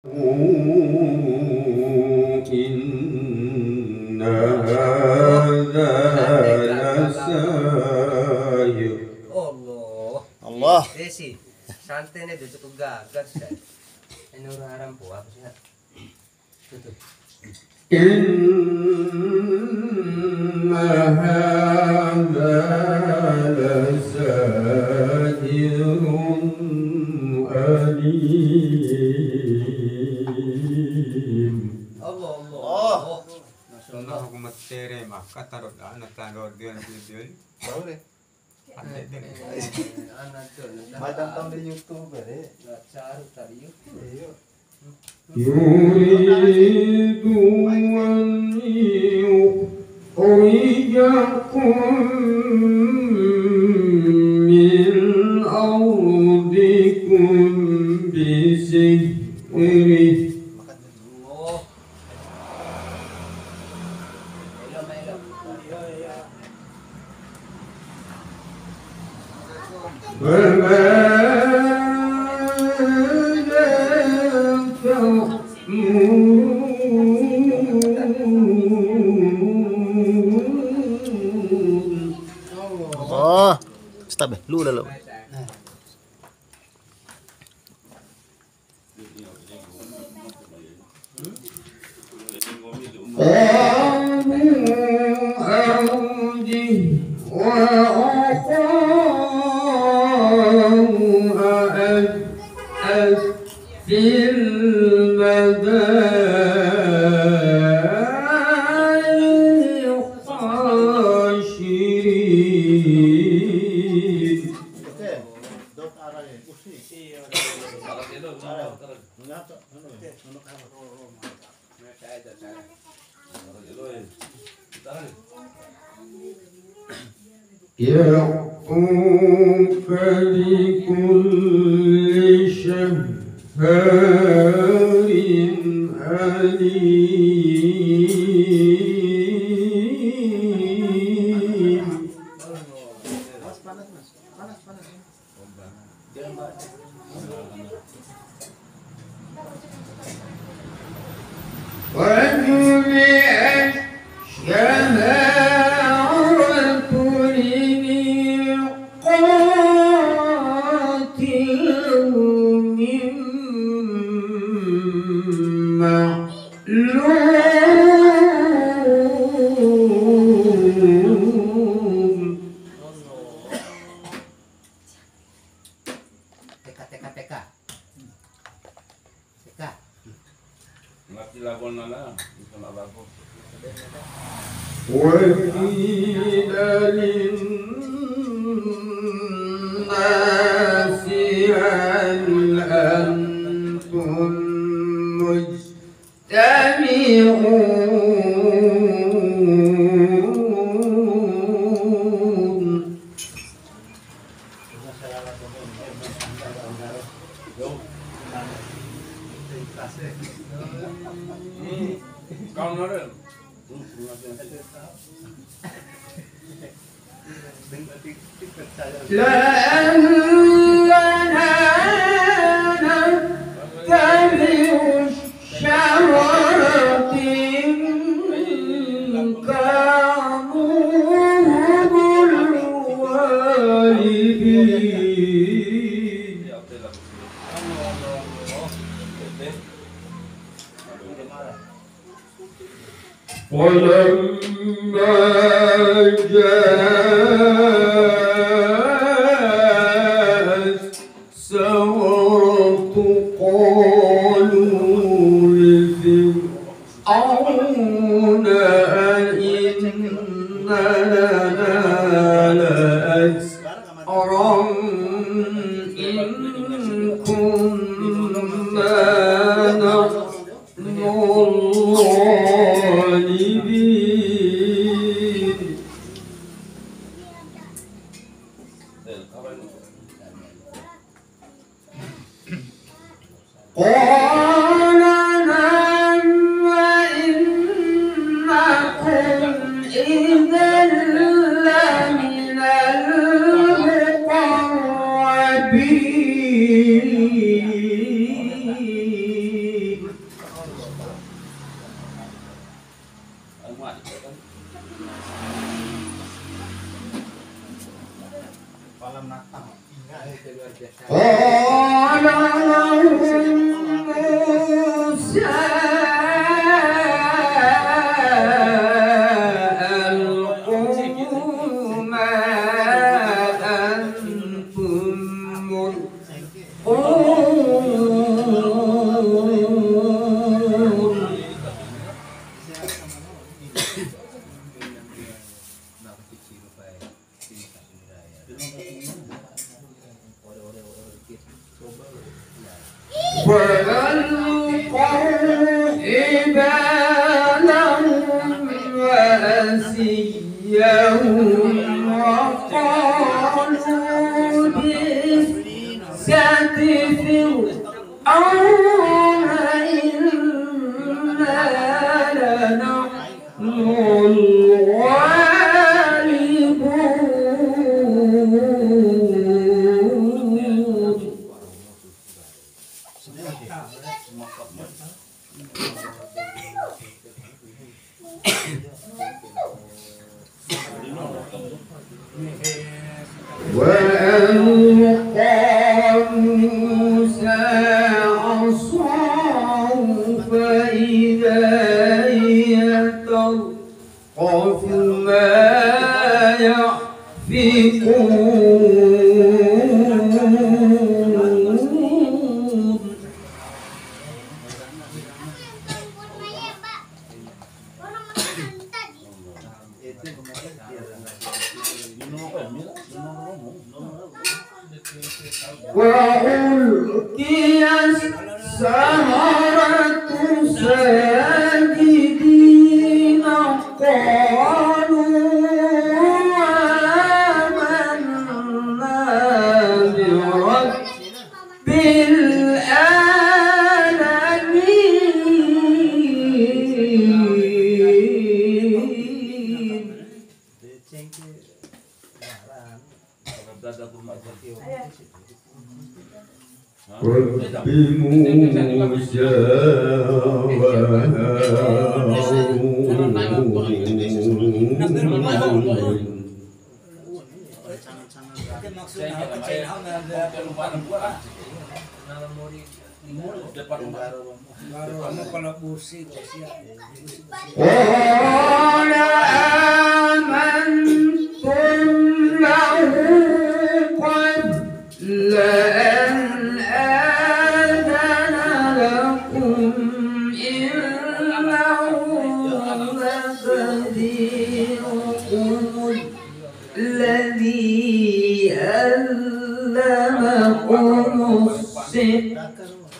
إن هذا لساحر. Allah. Desi, santai nih tutup gagas ya. Ini orang haram po apa sih? Tutup. إن هذا لساحر عليم. Allah. Sunah aku matere maka taruh anak taruh dia nak video ni. Tahu deh. Ada deh. Anak tuh. Macam tahu di YouTube deh. Cari tadi yuk. Iya. يريد أن يخرجكم من أرضكم بسحره. Oh. Allah. Stop deh. Lu udah lu. يعطوك لكل شهر عليم. وجمع الشهادة لميقات يوم معلوم. TK. Ngerti lagu nala, itu nak lagu. وقيل للناس هل أنتم مجتمعون. Kau nara. لأننا نتبع الشرط إن كانوا هم الوالدين. ولما جاءت السورة قالوا لفرعون أئن لنا لأجرا إن كنا نحن الغالبين. قال نعم وإنكم إذا لمن المقربين. لهم وقالوا بئست فرعون إنا لنحن الغالبون. وألقى موسى عصاه فإذا هي تلقف ما يأفكون. وألقي السحرة ساجدين قالوا آمنا برب العالمين. رب موسى وهارون. قال آمنتم له قبل أن آذن لكم إنه لكبيركم الذي علمكم السحر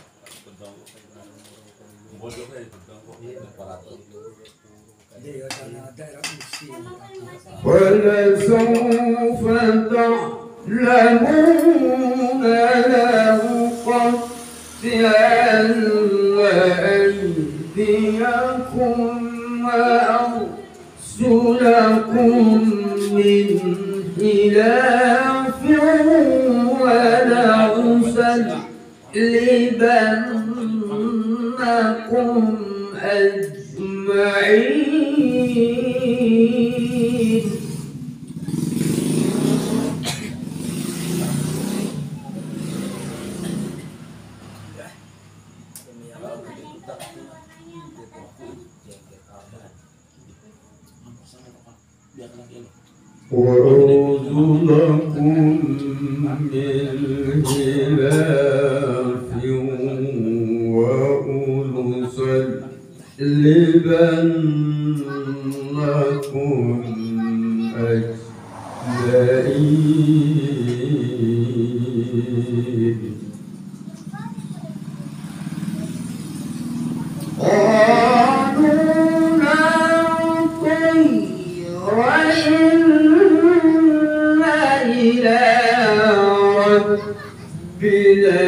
ولسوف تعلمون له قطعن أيديكم وأرجلكم من خلاف ولأصلبنكم أجمعين. وأرجلكم من خلاف وأرجلنكم أجمعين. قالوا لا طير إنا إلى ربنا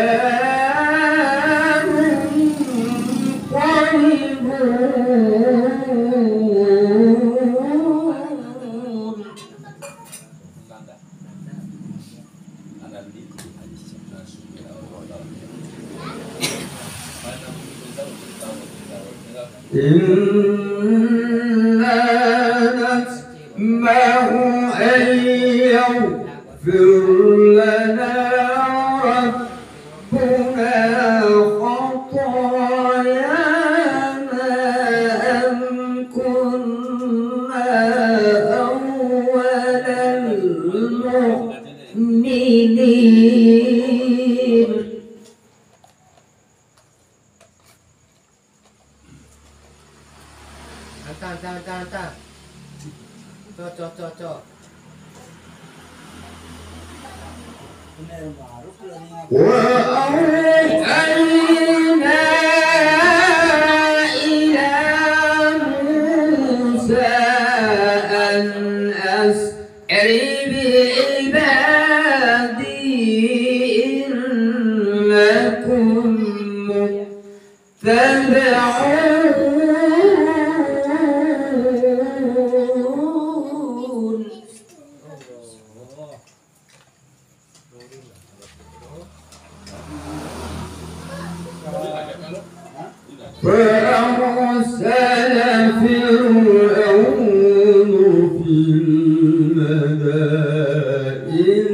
منقلبون. إنا نسمع أن يغفر لنا ربنا خطايانا أن كنا أول المؤمنين. Hantar. Cok. وأوحينا إلى موسى أن تدعون فأرسل فرعون في المدائن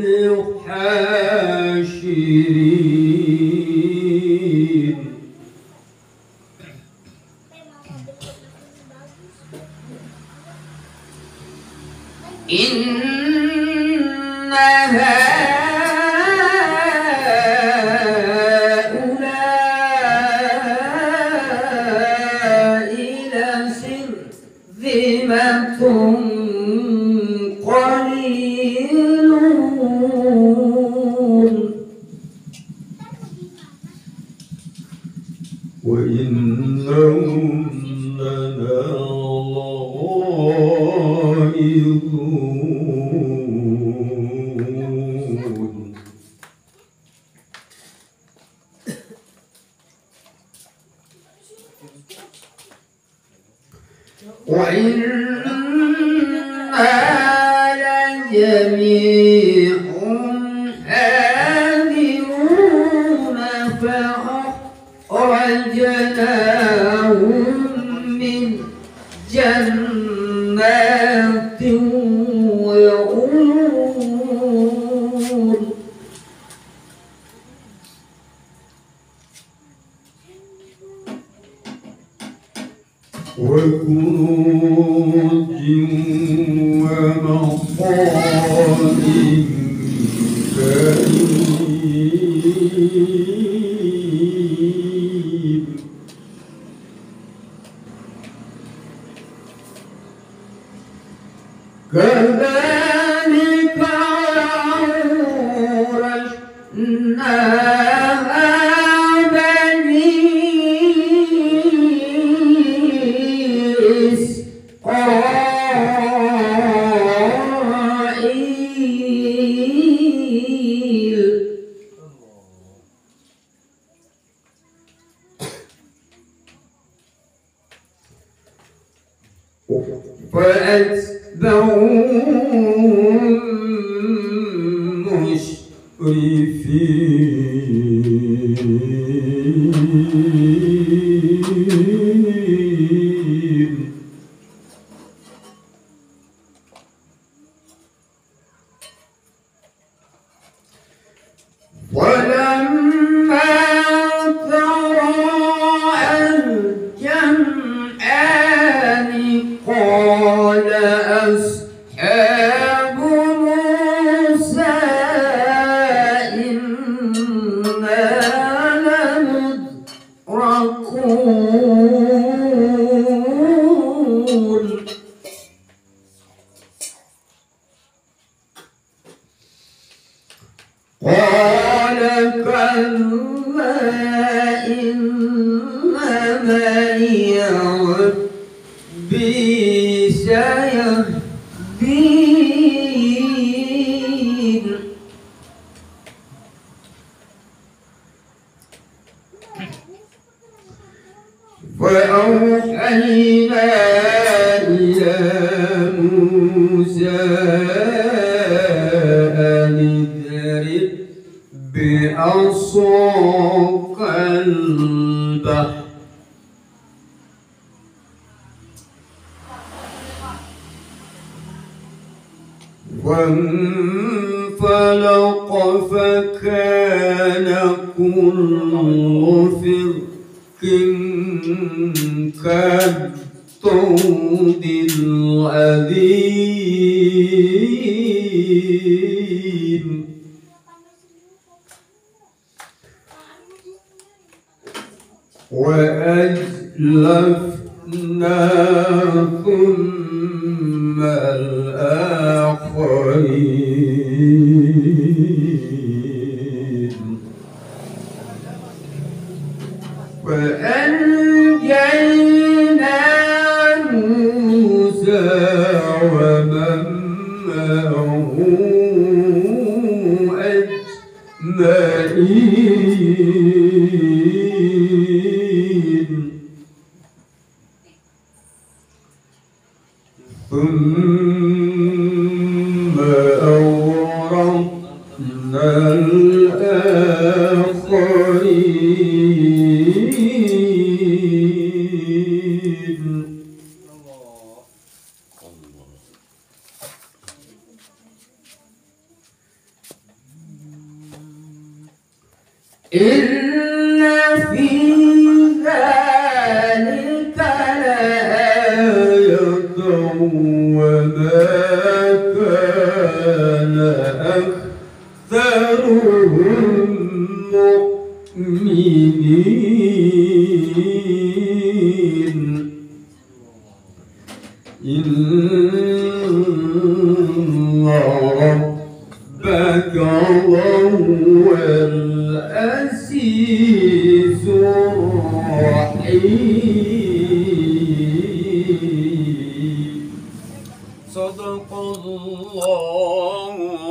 حاشرين إن هؤلاء لشرذمة قليلون وإنهم لنا لغائظون وإنا لجميع حاذرون فأخرجناهم من جنات وعيون وكنوز ومقام كريم كذلك أورثناها بني إسرائيل فأتبعوهم مشرفين ولما تراءى الجمعان قال أصحاب موسى إنا لمدركون قال كلا إن معي ربي سيهدين فأوحينا إلى موسى أن اضرب بعصاك البحر فانفلق فكان كل فرق كالطود العظيم وأزلفنا ثم الآخرين وأنجينا موسى ومن معه أجمعين ثم أورثنا الآخرين إن في ذلك لآية وما كان أكثرهم مؤمنين إن ربك هو العزيز الرحيم صدق الله